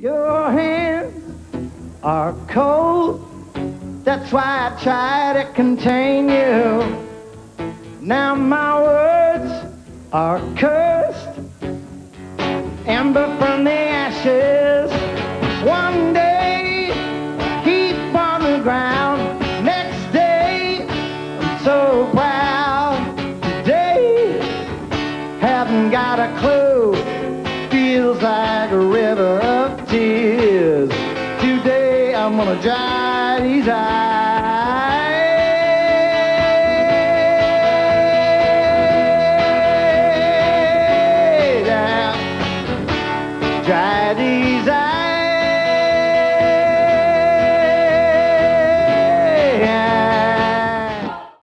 Your hands are cold, that's why I try to contain you. Now my words are cursed, ember from the ashes. One day, heap on the ground. Next day, I'm so proud. Today, haven't got a clue. Feels like a river of tears. Today, I'm gonna dry these eyes.